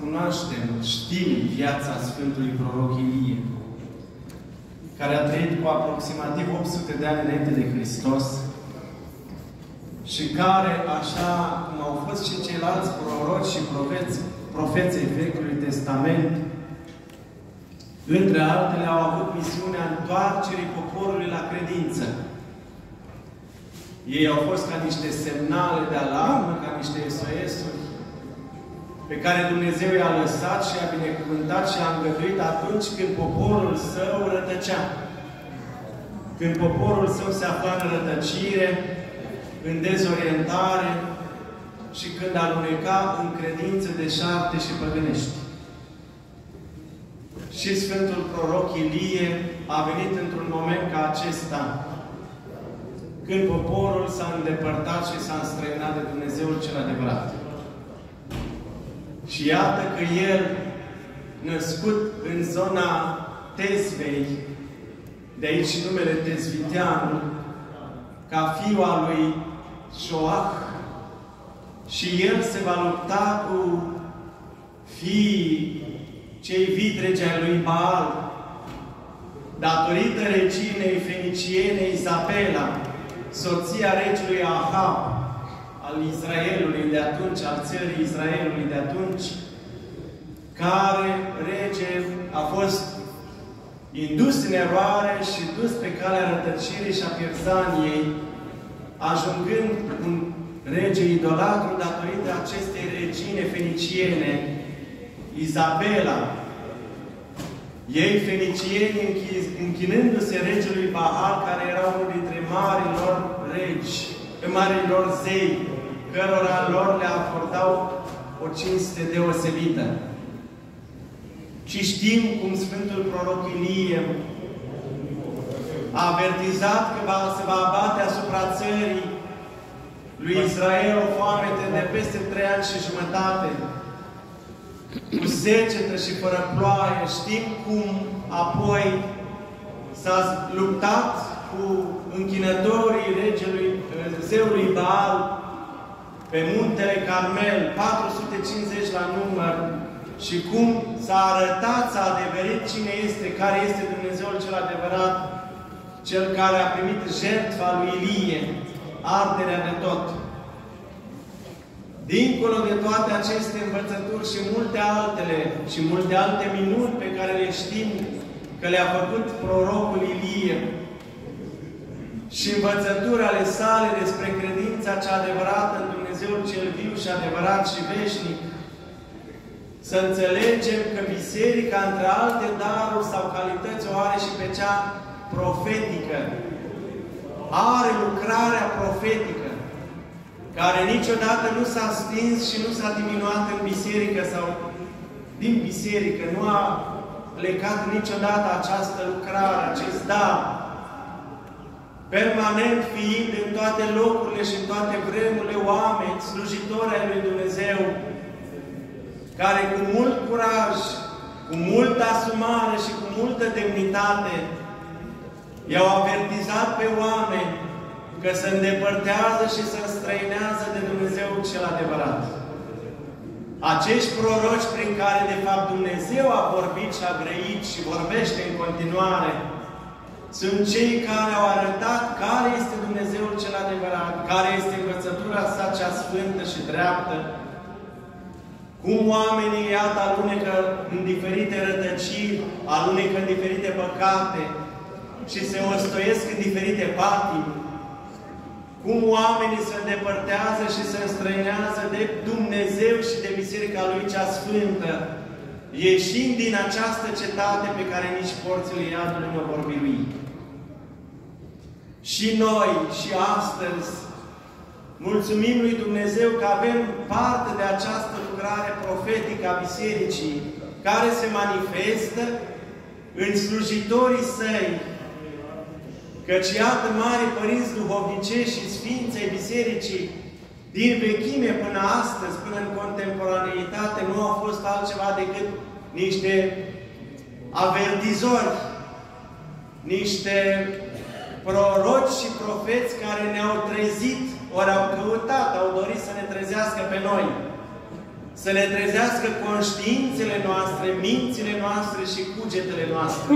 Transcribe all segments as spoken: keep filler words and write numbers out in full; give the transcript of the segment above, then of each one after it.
cunoaștem, știm viața Sfântului Proroc Ilie, care a trăit cu aproximativ opt sute de ani înainte de Hristos și care, așa cum au fost și ceilalți proroci și profeți, profeței Vechiului Testament, între altele, au avut misiunea întoarcerii poporului la credință. Ei au fost ca niște semnale de alarmă, ca niște S O S-uri, pe care Dumnezeu i-a lăsat și i-a binecuvântat și i-a îngăduit atunci când poporul său rătăcea. Când poporul său se afla în rătăcire, în dezorientare și când aluneca în credințe deșarte și păgânești. Și Sfântul Proroc Ilie a venit într-un moment ca acesta, când poporul s-a îndepărtat și s-a înstrăinat de Dumnezeul cel adevărat. Și iată că el, născut în zona Tezvei, de aici și numele Tezviteanu, ca fiu al lui Șoach, și el se va lupta cu fiii cei vidregi ai lui Baal, datorită reginei feniciene Izabela, soția regelui Ahab, al Israelului de atunci, al țării Israelului de atunci, care rege a fost indus în eroare și dus pe calea rătăcirii și a pierzaniei, ajungând un rege idolatru datorită acestei regine feniciene, Izabela. Ei, fenicieni, închinându-se regelui Baal, care era unul dintre marilor regi, marilor zei, cărora lor le acordau o cinste deosebită. Și știm cum Sfântul Proroc Ilie a avertizat că va, se va abate asupra țării lui Israel o foamete de peste trei ani și jumătate, cu secetă și fără ploaie. Știm cum apoi s-a luptat cu închinătorii regelui, zeului Baal, pe muntele Carmel, patru sute cincizeci la număr, și cum s-a arătat, s-a adeverit cine este, care este Dumnezeul cel adevărat, cel care a primit jertfa lui Ilie, arderea de tot. Dincolo de toate aceste învățături și multe altele, și multe alte minuni pe care le știm că le-a făcut prorocul Ilie, și învățături ale sale despre credința cea adevărată în Dumnezeul cel viu și adevărat și veșnic, să înțelegem că Biserica, între alte daruri sau calități, o are și pe cea profetică. Are lucrarea profetică, care niciodată nu s-a stins și nu s-a diminuat în biserică sau din biserică. Nu a plecat niciodată această lucrare, acest dar. Permanent fiind în toate locurile și în toate vremurile oameni, slujitori ai lui Dumnezeu, care cu mult curaj, cu multă asumare și cu multă demnitate i-au avertizat pe oameni că se îndepărtează și se înstrăinează de Dumnezeul cel adevărat. Acești proroci prin care, de fapt, Dumnezeu a vorbit și a grăit și vorbește în continuare, sunt cei care au arătat care este Dumnezeul cel adevărat, care este învățătura sa cea sfântă și dreaptă, cum oamenii, iată, alunecă în diferite rătăciri, alunecă în diferite păcate și se ostoiesc în diferite patimi, cum oamenii se îndepărtează și se înstrăinează de Dumnezeu și de Biserica Lui cea Sfântă, ieșind din această cetate pe care nici porțile iadului nu vor birui. Și noi, și astăzi, mulțumim lui Dumnezeu că avem parte de această lucrare profetică a Bisericii, care se manifestă în slujitorii săi. Căci iată, mari părinți duhovnicești și sfinței Bisericii, din vechime până astăzi, până în contemporaneitate, nu au fost altceva decât niște avertizori, niște proroci și profeți care ne-au trezit, ori au căutat, au dorit să ne trezească pe noi. să ne trezească conștiințele noastre, mințile noastre și cugetele noastre.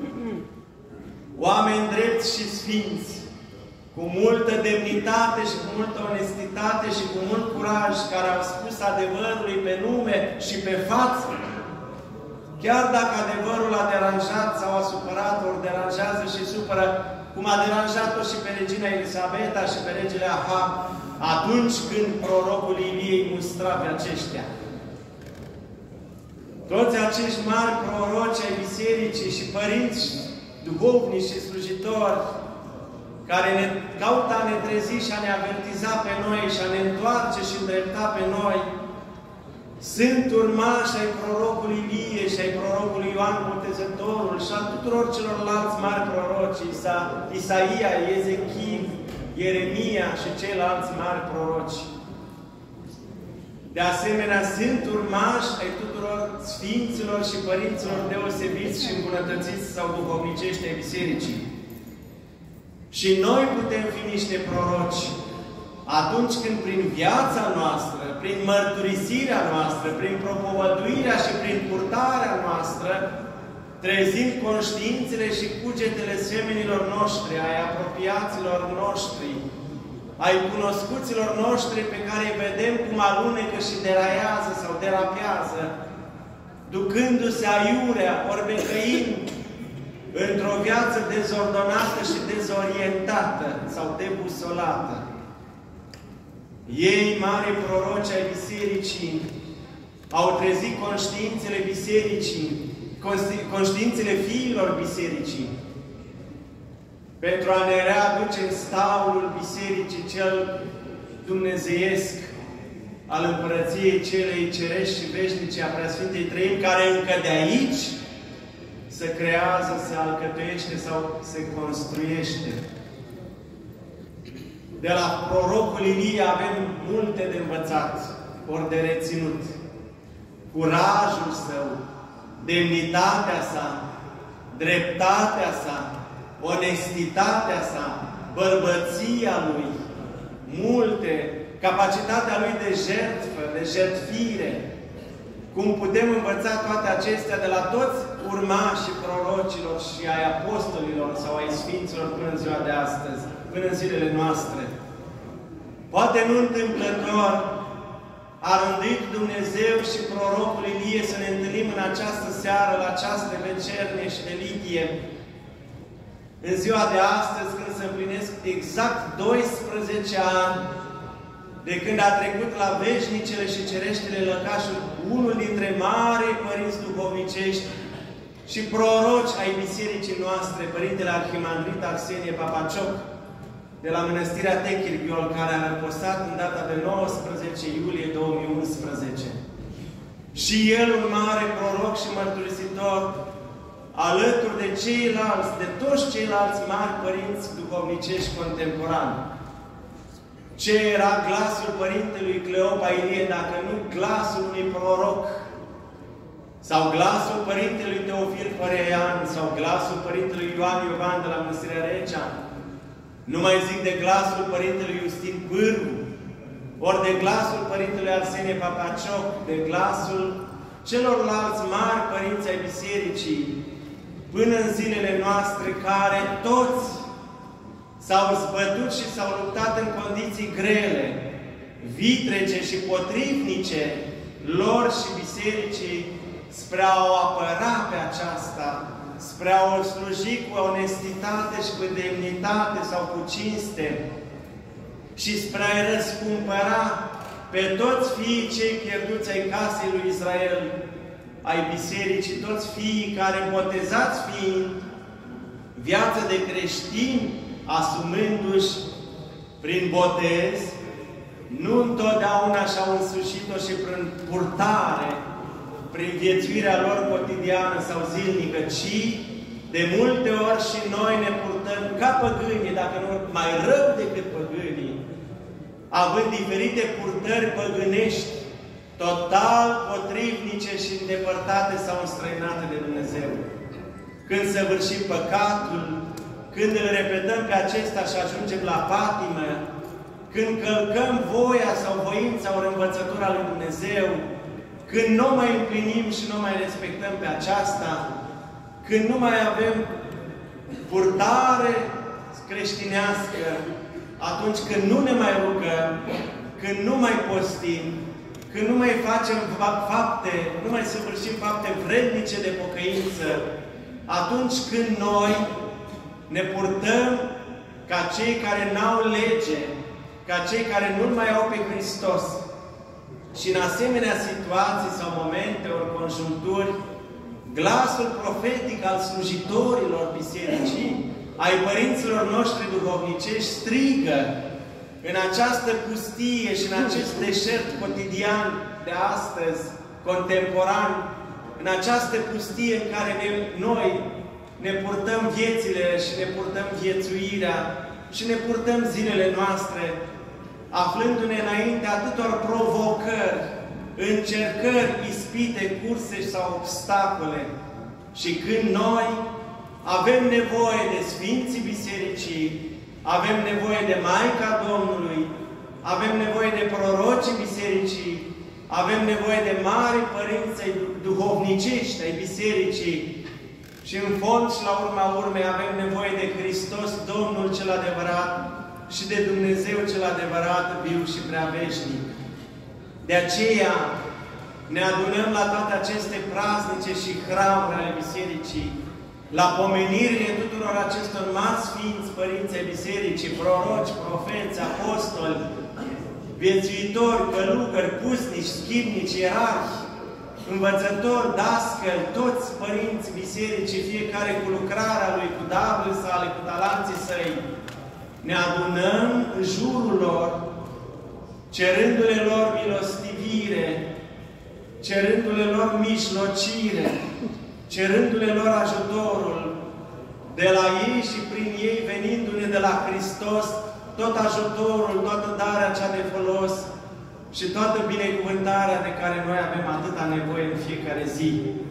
Oameni drepți și sfinți, cu multă demnitate și cu multă onestitate și cu mult curaj, care au spus adevărului pe nume și pe față, chiar dacă adevărul a deranjat sau a supărat, ori deranjează și supără, cum a deranjat-o și pe regina Elisabeta și pe regele Ahab, atunci când prorocul Ilie îi mustra pe aceștia. Toți acești mari proroci ai bisericii și părinți duhovnici și slujitori, care ne caută a ne trezi și a ne avertiza pe noi și a ne întoarce și îndrepta pe noi, sunt urmași ai prorocului Ilie și ai prorocului Ioan Botezătorul și a tuturor celorlalți mari proroci, Isa, Isaia, Ezechie, Ieremia și ceilalți mari proroci. De asemenea, sunt urmași ai tuturor sfinților și părinților deosebiți și îmbunătățiți sau duhovnicești ai bisericii. Și noi putem fi niște proroci atunci când prin viața noastră, prin mărturisirea noastră, prin propovăduirea și prin purtarea noastră, trezim conștiințele și cugetele semenilor noștri, ai apropiaților noștri, ai cunoscuților noștri pe care îi vedem cum alunecă și deraiază sau derapează, ducându-se aiurea, ori becăind într-o viață dezordonată și dezorientată sau debusolată. Ei, mari proroci ai bisericii, au trezit conștiințele bisericii, conștiințele fiilor bisericii, pentru a ne readuce în staulul bisericii cel dumnezeiesc al împărăției celei cerești și veșnice a Preasfintei Treimi, care încă de aici se creează, se alcătuiește sau se construiește. De la prorocul Ilie avem multe de învățat, ori de reținut. Curajul său, demnitatea sa, dreptatea sa, onestitatea sa, bărbăția lui, multe, capacitatea lui de jertfă, de jertfire. Cum putem învăța toate acestea de la toți urmașii prorocilor și ai apostolilor sau ai sfinților până în ziua de astăzi, până în zilele noastre. Poate nu întâmplător a rânduit Dumnezeu și prorocul Ilie să ne întâlnim în această seară, la această vecernie și delichie, în ziua de astăzi, când se împlinesc exact doisprezece ani de când a trecut la veșnicele și cereștile lăcașuri unul dintre mari părinți duhovnicești și proroci ai bisericii noastre, Părintele Arhimandrit Arsenie Papacioc, de la Mănăstirea Techirghiol, care a răposat în data de nouăsprezece iulie două mii unsprezece. Și el, un mare proroc și mărturisitor, alături de ceilalți, de toți ceilalți mari părinți duhovnicești contemporani. Ce era glasul Părintelui Cleopa Ilie, dacă nu glasul unui proroc? Sau glasul Părintelui Teofil Păreian, sau glasul Părintelui Ioan Iovan de la Mănăstirea Recea? Nu mai zic de glasul Părintelui Iustin Pârvu, ori de glasul Părintelui Arsenie Papacioc, de glasul celorlalți mari părinți ai bisericii, până în zilele noastre, care toți s-au zbătut și s-au luptat în condiții grele, vitrege și potrivnice lor și bisericii, spre a o apăra pe aceasta, spre a o sluji cu onestitate și cu demnitate sau cu cinste și spre a-i răscumpăra pe toți fiii cei pierduți ai casei lui Israel, ai bisericii, toți fiii care, botezați fiind, viață de creștini, asumându-și prin botez, nu întotdeauna și-au însușit-o și prin purtare, prin viețuirea lor cotidiană sau zilnică, ci de multe ori și noi ne purtăm ca păgânii, dacă nu mai rău decât păgânii, având diferite purtări păgânești, total potrivnice și îndepărtate sau înstrăinate de Dumnezeu. Când săvârșim păcatul, când îl repetăm pe acesta și ajungem la patimă, când călcăm voia sau voința ori învățătura lui Dumnezeu, când nu mai împlinim și nu mai respectăm pe aceasta, când nu mai avem purtare creștinească, atunci când nu ne mai rugăm, când nu mai postim, când nu mai facem fapte, nu mai săvârșim fapte vrednice de pocăință, atunci când noi ne purtăm ca cei care n-au lege, ca cei care nu-L mai au pe Hristos. Și în asemenea situații sau momente ori conjuncturi, glasul profetic al slujitorilor bisericii, ai părinților noștri duhovnicești, strigă în această pustie și în acest deșert cotidian de astăzi, contemporan, în această pustie în care ne, noi ne purtăm viețile și ne purtăm viețuirea și ne purtăm zilele noastre, aflându-ne înainte atâtor provocări, încercări, ispite, curse sau obstacole. Și când noi avem nevoie de Sfinții Bisericii, avem nevoie de Maica Domnului, avem nevoie de prorocii Bisericii, avem nevoie de mari părinți duhovnicești ai Bisericii și în fond și la urma urmei avem nevoie de Hristos, Domnul cel adevărat și de Dumnezeu cel adevărat, viu și preaveșnic. De aceea ne adunăm la toate aceste praznice și hramuri ale Bisericii, la pomenirile tuturor acestor mari sfinți părinți ai Bisericii, proroci, profeți, apostoli, viețuitori, călugări, pusnici, schimnici, ierarhi, învățători, dascăli, toți părinți Bisericii, fiecare cu lucrarea lui, cu darurile sale, cu talanții săi, ne adunăm în jurul lor, cerându-le lor milostivire, cerându-le lor mijlocire, cerându-le lor ajutorul, de la ei și prin ei venindu-ne de la Hristos, tot ajutorul, toată darea cea de folos și toată binecuvântarea de care noi avem atâta nevoie în fiecare zi.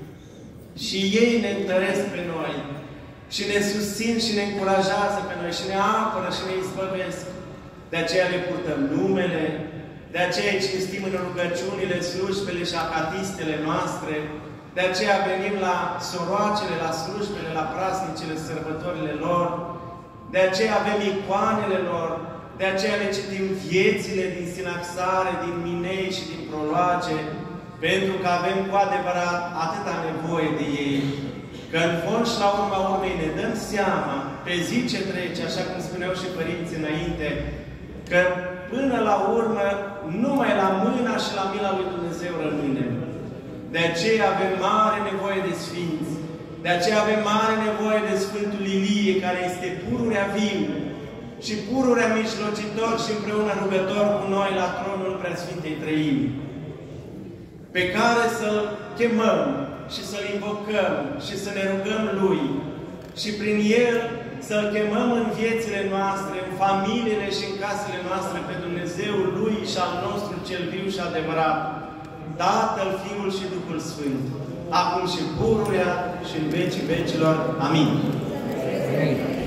Și ei ne întăresc pe noi, și ne susțin și ne încurajează pe noi, și ne apără și ne izbăvesc. De aceea le purtăm numele, de aceea îi cinstim în rugăciunile, slujbele și acatistele noastre, de aceea venim la soroacele, la slujbele, la praznicele, sărbătorile lor, de aceea avem icoanele lor, de aceea le citim viețile din sinaxare, din minei și din proloage, pentru că avem cu adevărat atâta nevoie de ei. Că în fond și la urma urmei ne dăm seama, pe zi ce trece, așa cum spuneau și părinții înainte, că până la urmă numai la mâna și la mila lui Dumnezeu rămânem. De aceea avem mare nevoie de Sfinți. De aceea avem mare nevoie de Sfântul Ilie, care este pururea viu și pururea mijlocitor și împreună rugător cu noi la tronul Preasfintei Treimi, pe care să-L chemăm și să-L invocăm și să ne rugăm Lui și prin El să-L chemăm în viețile noastre, în familiile și în casele noastre pe Dumnezeul Lui și al nostru cel viu și adevărat, Tatăl, Fiul și Duhul Sfânt, acum și pururea și în vecii vecilor. Amin. Amin.